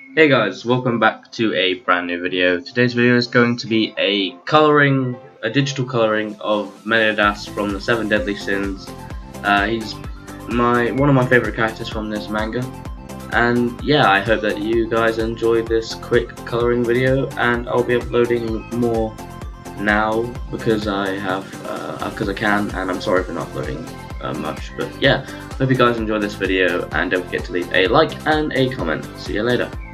Hey guys, welcome back to a brand new video. Today's video is going to be a digital coloring of Meliodas from the Seven Deadly Sins. He's one of my favorite characters from this manga, and yeah, I hope that you guys enjoyed this quick coloring video. And I'll be uploading more now because I can, and I'm sorry for not uploading much, but yeah, hope you guys enjoyed this video, and don't forget to leave a like and a comment. See you later.